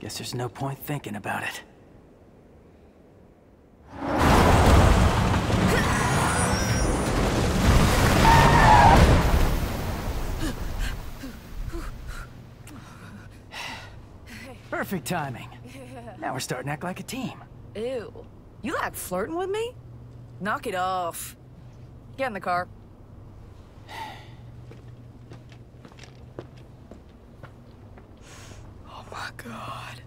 Guess there's no point thinking about it. Perfect timing. Now we're starting to act like a team. Ew. You like flirting with me? Knock it off. Get in the car. Oh my God.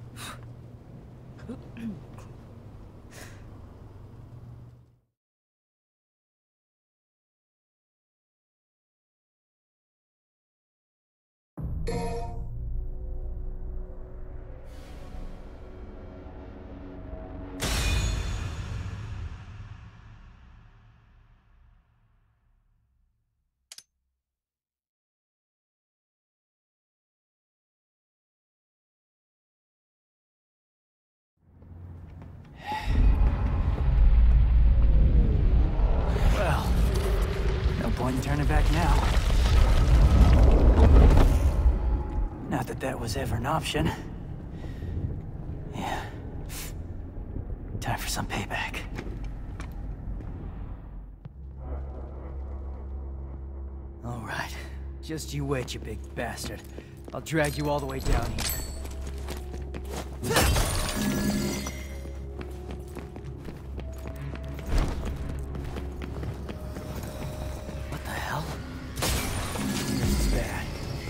Well, no point in turning back now. Not that that was ever an option. Yeah. Time for some payback. All right. Just you wait, you big bastard. I'll drag you all the way down here. What the hell? This is bad.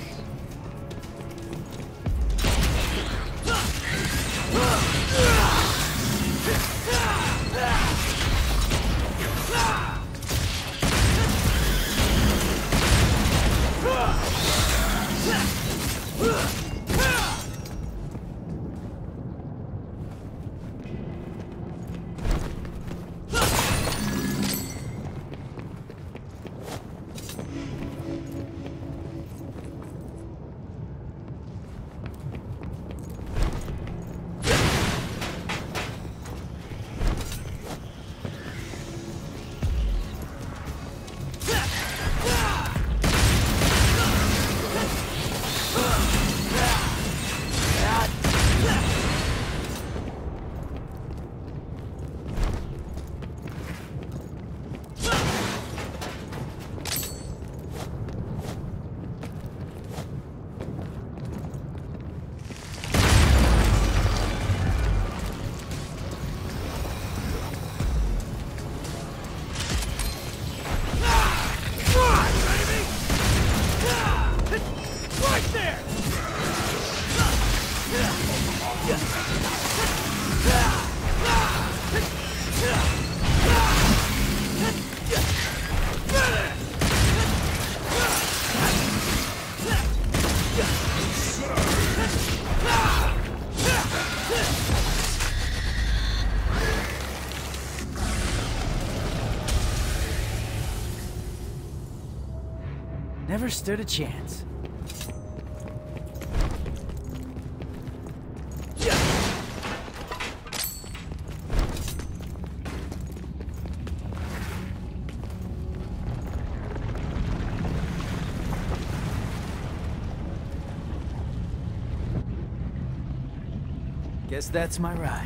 Never stood a chance. Guess that's my ride.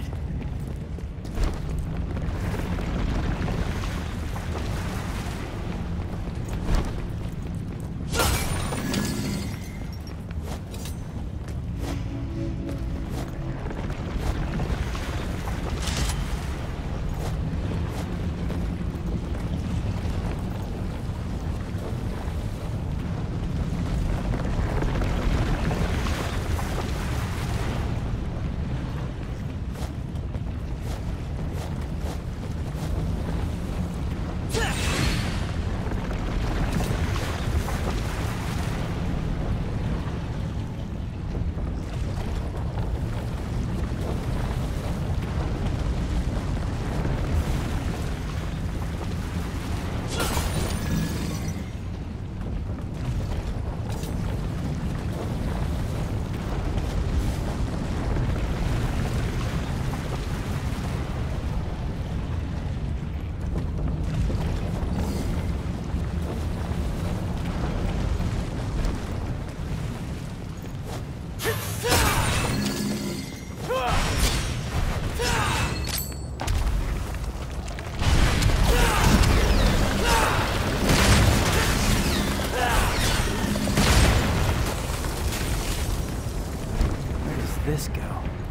this go?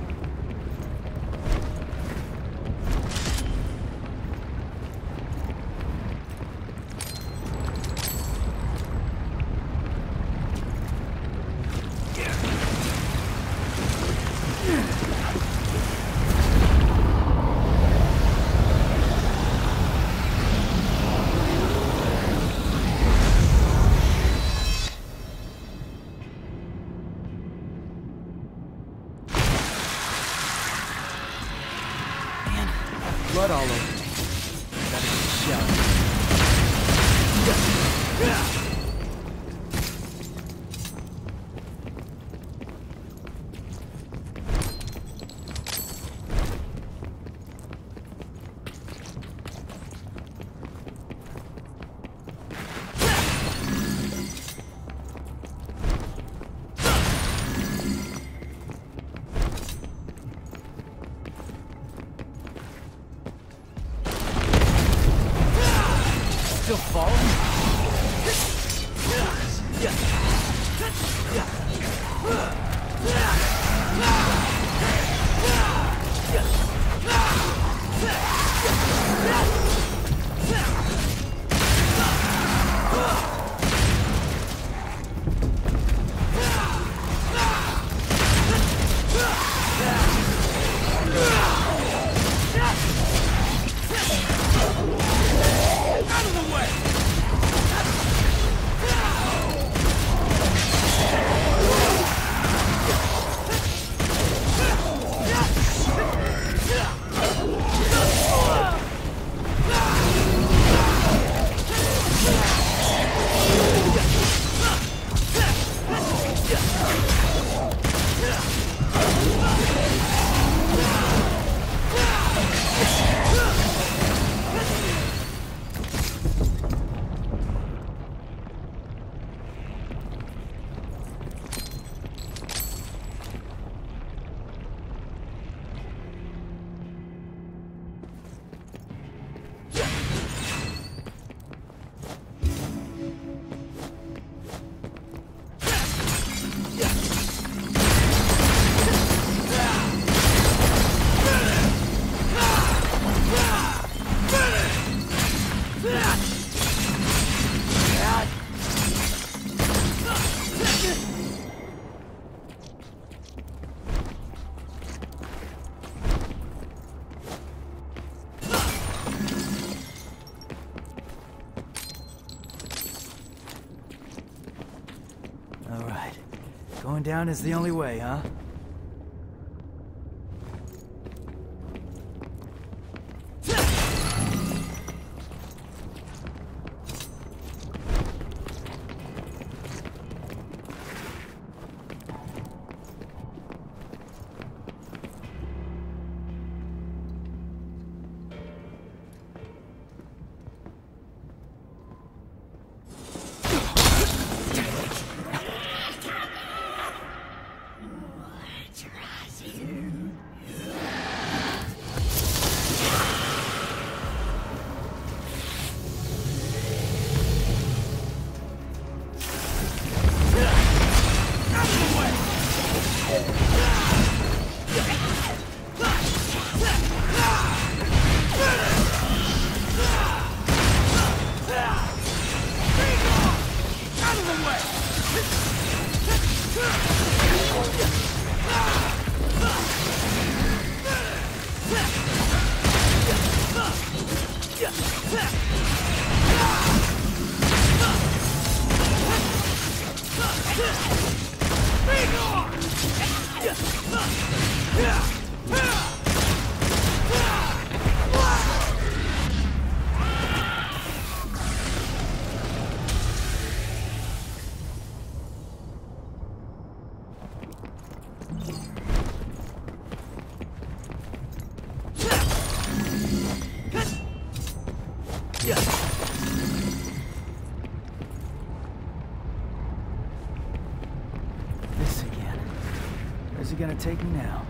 Blood all over me. Better get shot. Still falling? Alright. Going down is the only way, huh? This again. Where's he gonna take me now?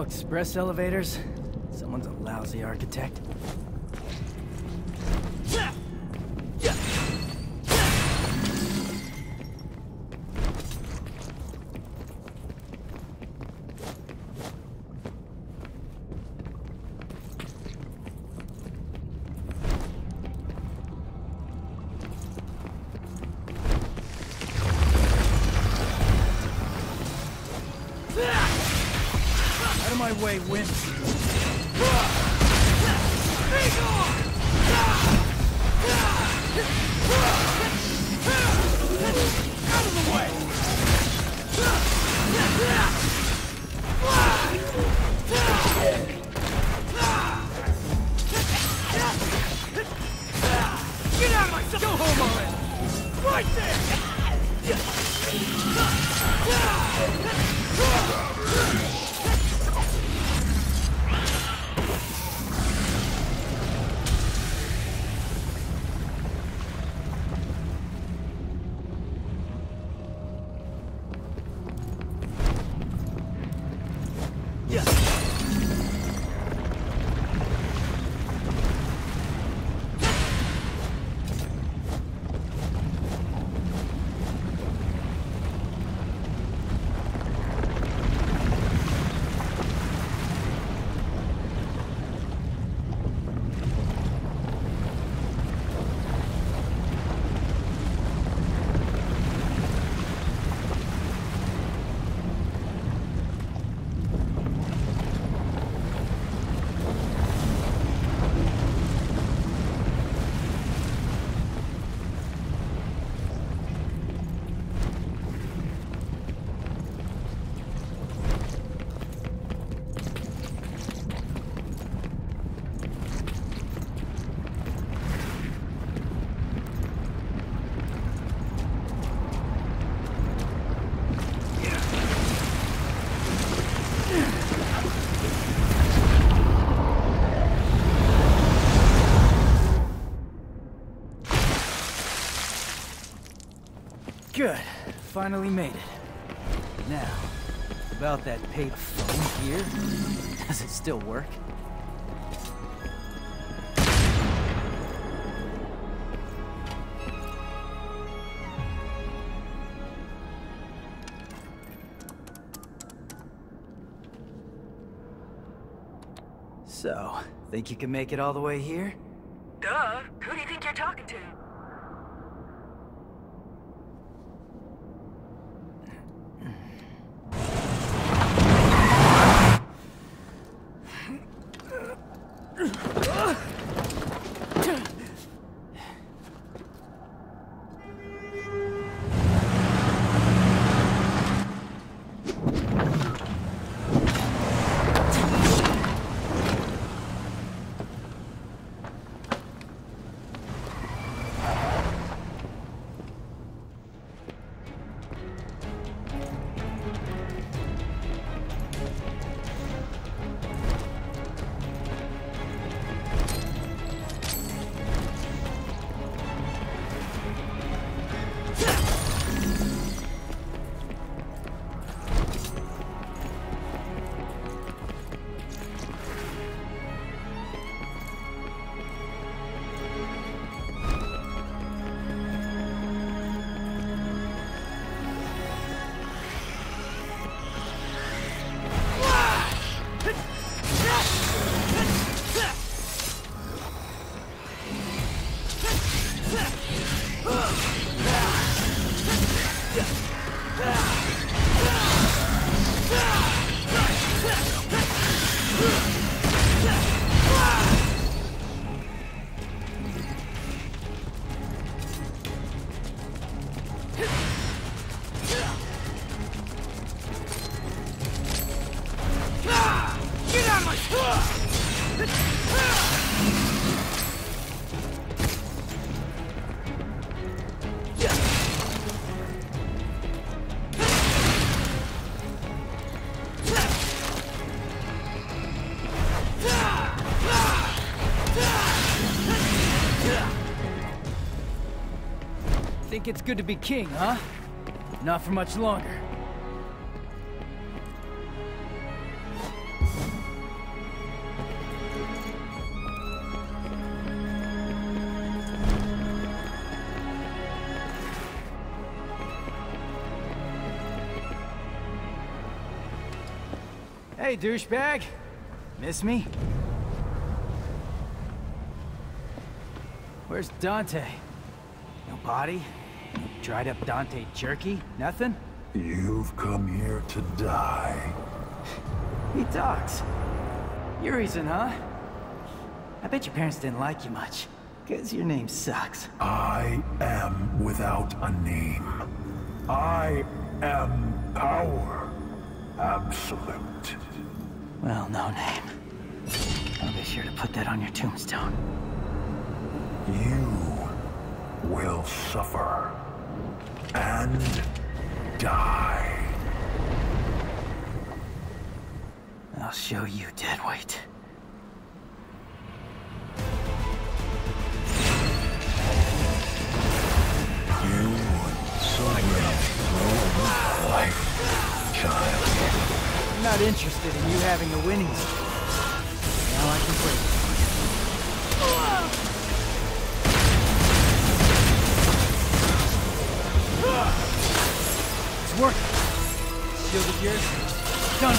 express elevators? Someone's a lousy architect. Out of my way, Wimp. Out of the way! Get out of my sight! Go home already! Right there! Good. Finally made it. Now, about that paid phone here. Does it still work? So, think you can make it all the way here? Duh. Who do you think you're talking to? Think it's good to be king, huh? Not for much longer. Hey, douchebag. Miss me? Where's Dante? No body? No dried up Dante jerky? Nothing? You've come here to die. He talks. Your reason, huh? I bet your parents didn't like you much. 'Cause your name sucks. I am without a name. I am power. Absolute. Well, no name. I'll be sure to put that on your tombstone. You will suffer and die. I'll show you, deadweight. You would so ready throw life, child. I'm not interested in you having a winning streak. Now I can break it. It's working. Shield of yours. Done.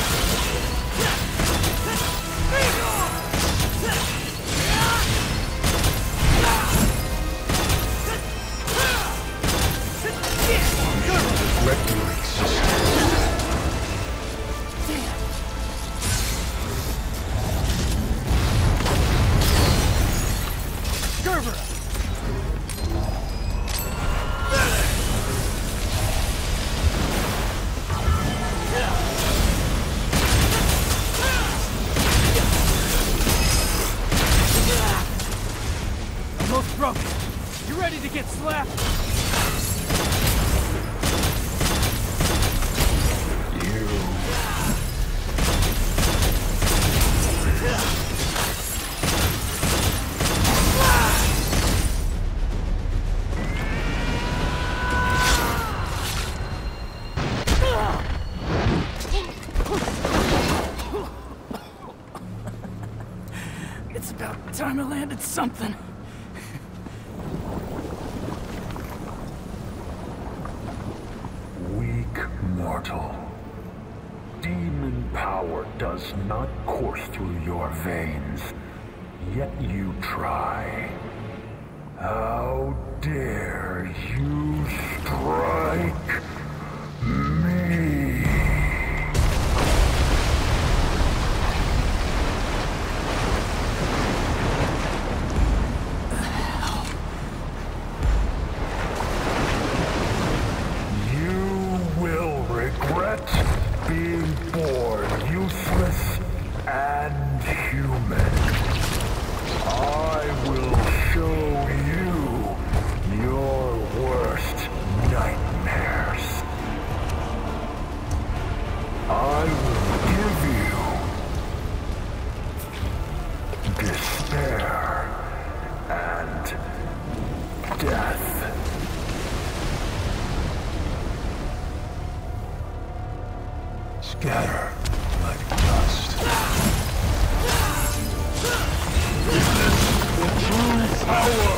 Regret your existence. Gerber! Almost broken. You ready to get slapped? It's about time I landed something. Weak mortal. Demon power does not course through your veins, yet you try. How dare you strike me? Being born useless and human. I will show you your worst nightmares. I will give you despair and death. Scatter like dust. Witness the true power!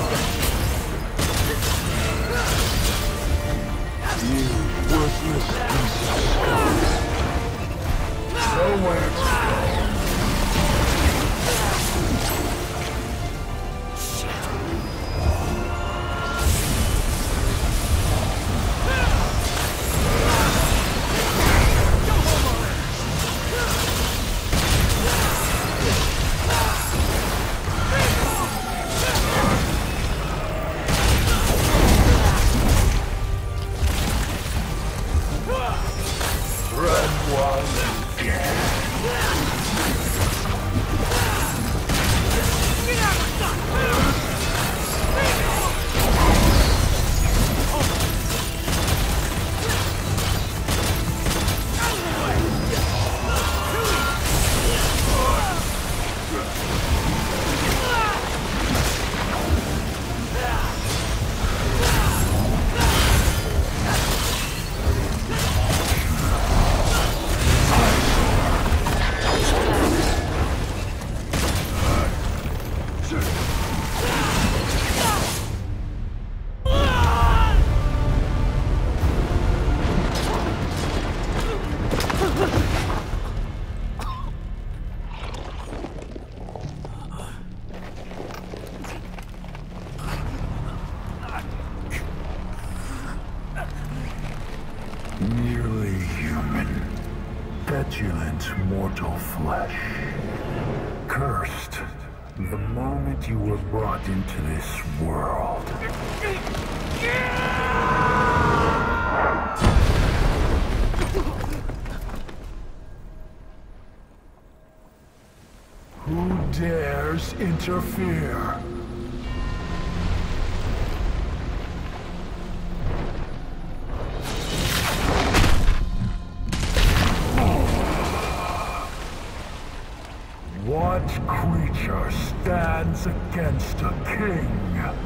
You worthless piece of scum. Nowhere to go. mortal flesh. Cursed the moment you were brought into this world. Who dares interfere? What creature stands against a king?